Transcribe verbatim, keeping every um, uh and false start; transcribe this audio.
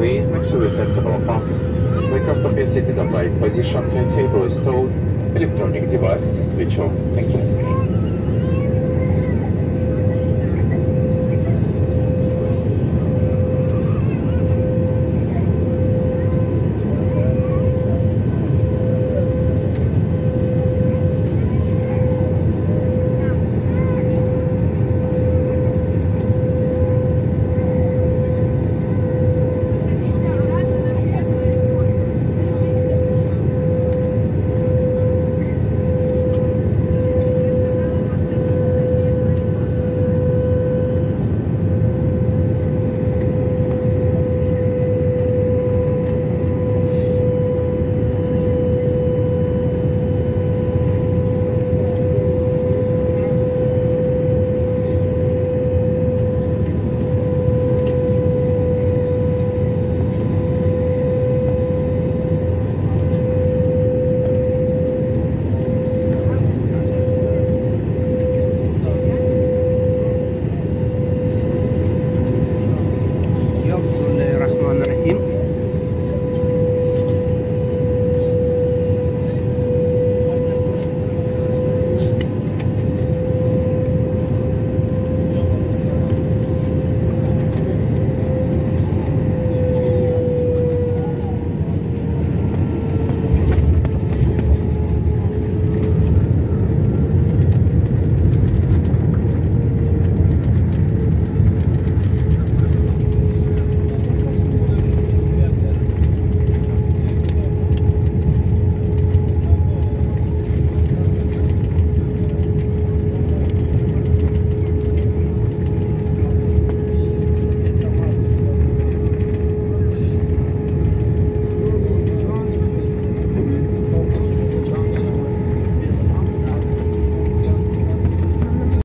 Please make sure your sensible pocket. The cost of your seat is applied. Position to your table is stored. Electronic devices is switched off. Thank you.